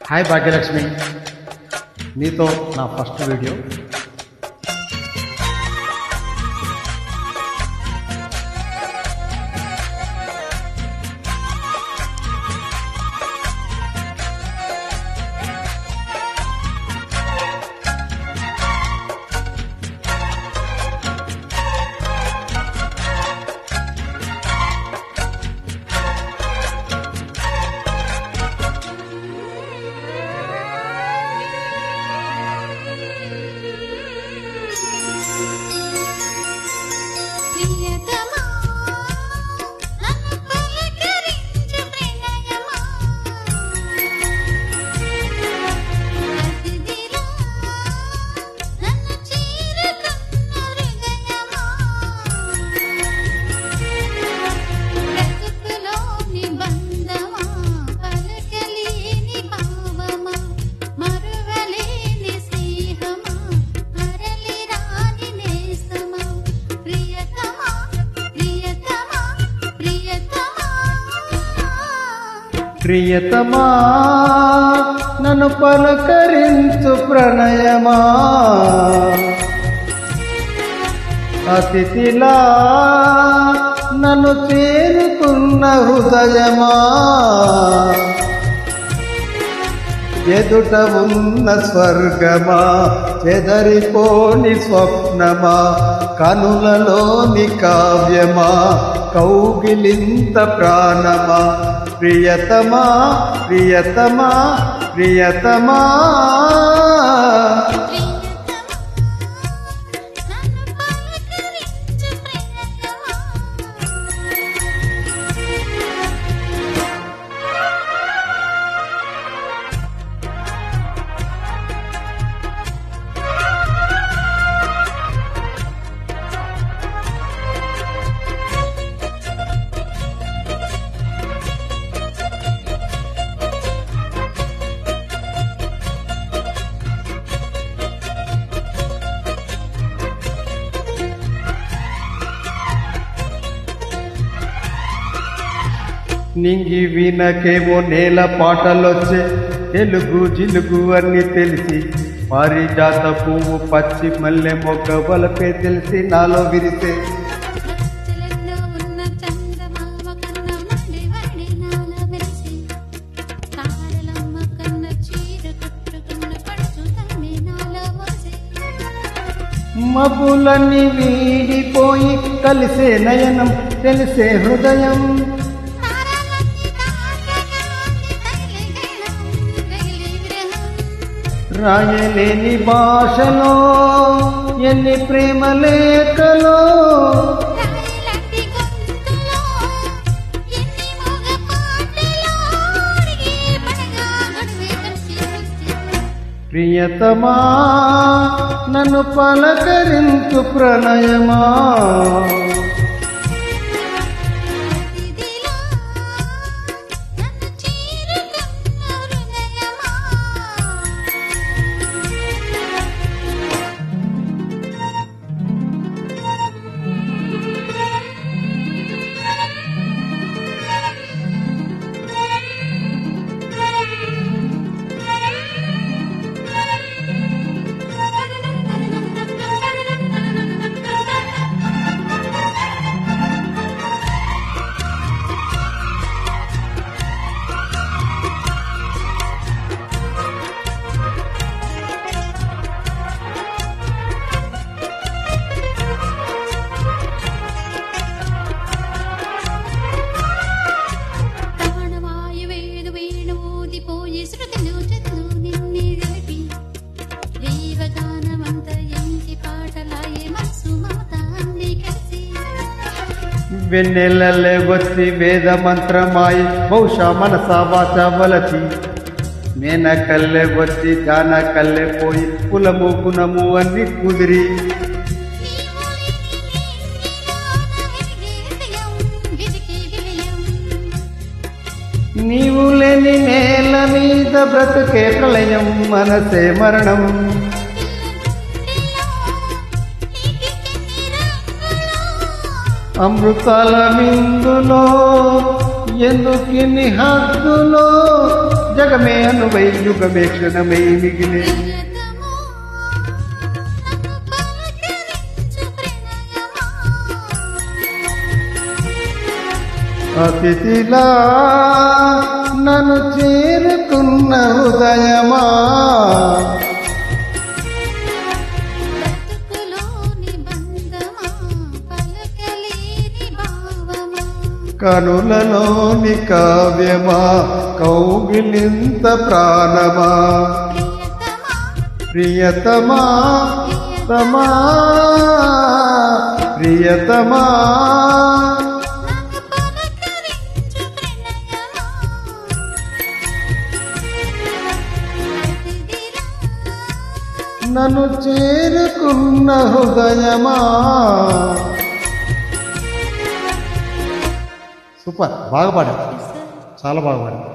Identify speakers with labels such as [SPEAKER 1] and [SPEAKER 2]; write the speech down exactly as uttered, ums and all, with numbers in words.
[SPEAKER 1] Hi Bhagyalakshmi, నీతో నా first video. ప్రియతమా నన్ను పలకరించు ప్రణయమా, అతిథిలా నన్ను చేరుకున్న హృదయమా, ఎదుట ఉన్న స్వర్గమా, చెదరిపోని స్వప్నమా, కనులలోని కావ్యమా, కౌగిలింత ప్రాణమా, ప్రియతమా ప్రియతమా ప్రియతమా. నింగి వినకేమో నేల పాటలొచ్చే, తెలుగు జిలుగు అన్ని తెలిసి, పారిజాత పువ్వు పచ్చి మల్లె మొగ్గ వలపే తెలిసి నాలో విరిసే. మబ్బులన్నీ వీడిపోయి కలిసే నయనం తెలిసే హృదయం, రాయలేని భాషలో ఎన్ని ప్రేమ లేఖలో, ప్రియతమా నన్ను పలకరించు ప్రణయమా, వెన్నెలలే వచ్చి వేద మంత్రమాయి, బహుశా మనసా వాచ వలచి, మేనకల్లె వచ్చి జానకల్లె పోయి, కులము గుణము అన్ని కుదిరి, నీవు లేని నేల మీద బ్రతుకే ప్రళయం, మనసే మరణం, అమృతాల మిందులో ఎందుకిన్ని హద్దులో, జగమే అనువై యుగమే క్షణమై మిగిలే అతిథిలా నన్ను చేరుకున్న హృదయమా కనులలోని కావ్యమా కౌగిలింత ప్రాణమా ప్రియతమా తమా ప్రియతమా నన్ను చేరుకున్న హృదయమా. సూపర్, బాగా పాడారు, చాలా బాగా పాడారు.